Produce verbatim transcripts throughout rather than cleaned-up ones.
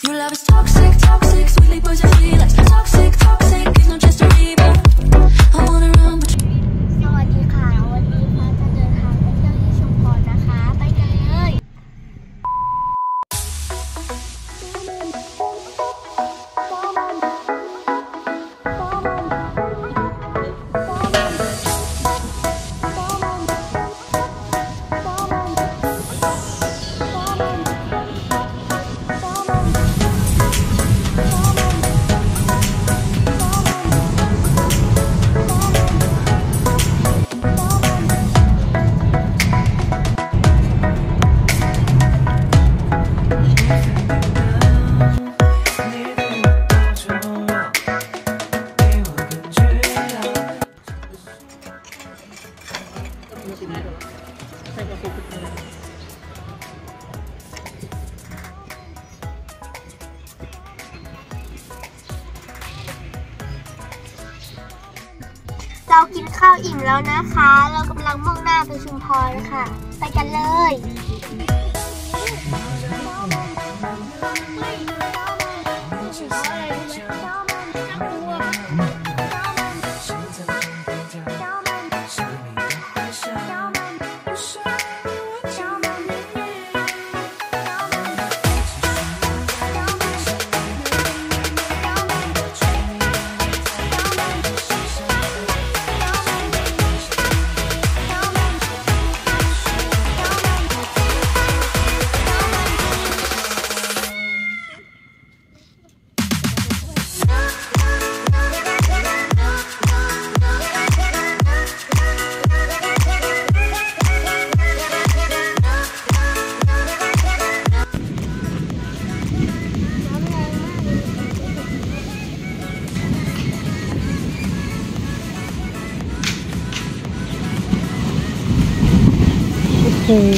เรากินข้าวอิ่มแล้วนะคะเรากำลังมุ่งหน้าไปชุมพรค่ะไปกันเลยโอ้โห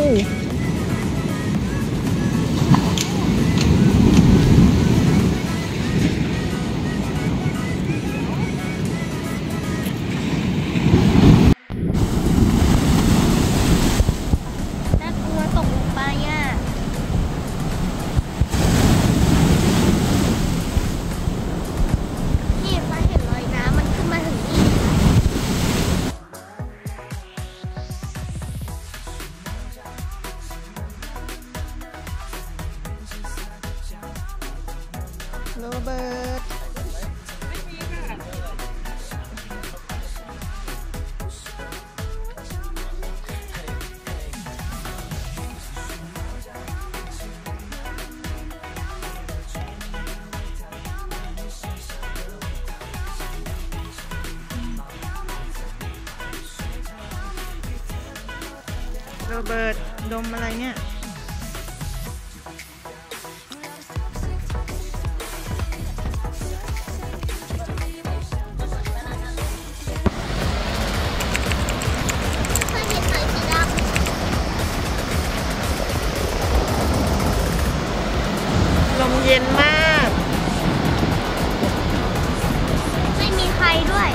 น่ากลัวตกลงไปอ่ะนี่ฟ้าเห็นรอยน้ำมันขึ้นมาถึงนี่โรเบิร์ตโรเบิร์ตดมอะไรเนี่ยลมเย็นมากไม่มีใครด้วย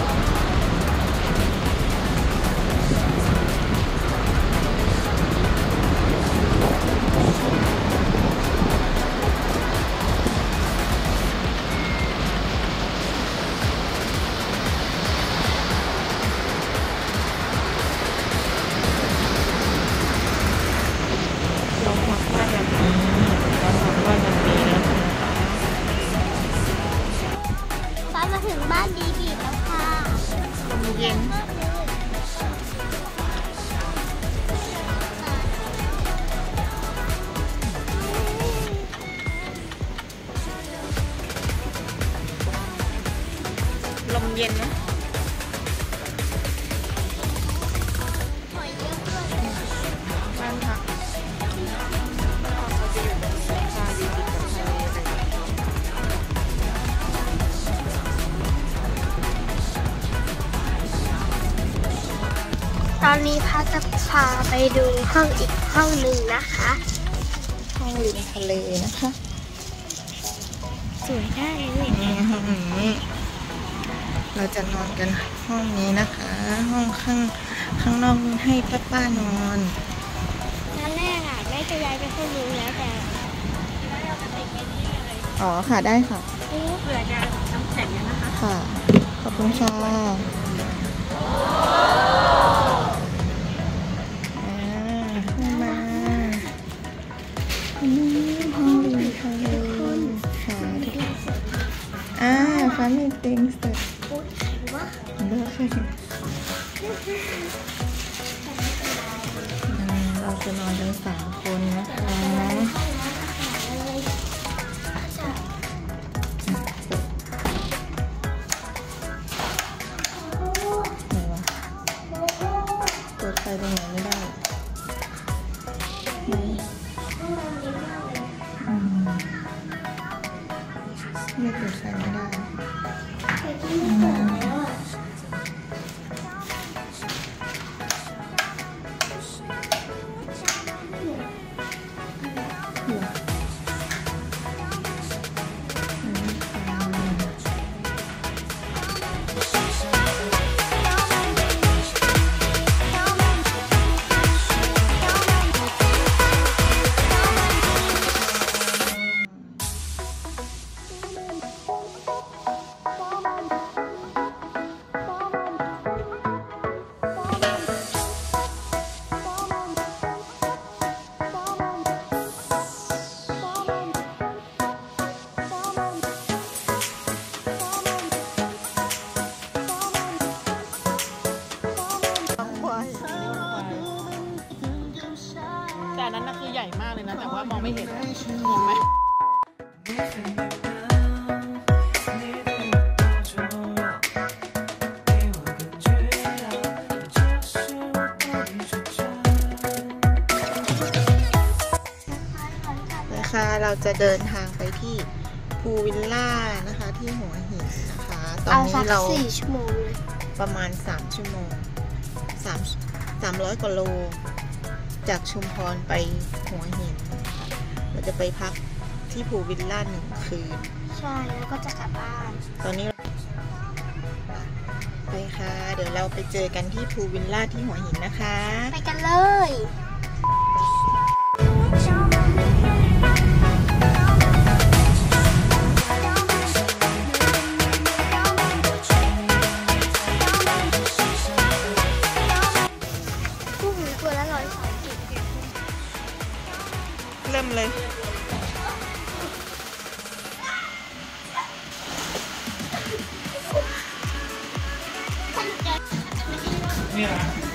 ถึงบ้านดีบีแล้วค่ะลมเย็นลมเย็นนะบ้านพักตอนนี้พาจะพาไปดูห้องอีกห้องหนึ่งนะคะห้องริมทะเลนะคะสวยได้เลยห้องนี้เราจะนอนกันห้องนี้นะคะห้องข้างข้างนอกให้ป้าป้านอนตอนแรกอ่ะแม่จะย้ายไปห้องนู้นแล้วแต่อ๋อค่ะได้ค่ะเผื่อจะน้ำแข็งนะคะค่ะ ขอบคุณค่ะอ่าขึ้นมาอืมห้องวิวทะเลค่ะอ่า funny things that โอ๊ยใครวะเลือกให้อืมเราจะนอนกันสามคนนะคะ ไหนวะเปิดไฟตรงไหนไม่ได้ไหนอืมไม่เปิดไฟไม่ได้อืมเหรออืมค่ะแต่อันนั้นน่ะคือใหญ่มากเลยนะ แต่ว่ามองไม่เห็นงงไหมนะคะเราจะเดินทางไปที่พูวิลล่านะคะที่หัวหินนะคะ ตอนเอาสันี้กเราสี่ชั่วโมงเลยประมาณสามชั่วโมงสามสามร้อยกว่าโลจากชุมพรไปหัวหินนะคะเราจะไปพักที่พูวิลล่าหนึ่งคืนใช่แล้วก็จะกลับบ้านตอนนี้ไปค่ะ เดี๋ยวเราไปเจอกันที่พูวิลล่าที่หัวหินนะคะไปกันเลย ผู้หญิงตัวละร้อยสามสิบเริ่มเลยเนี่ย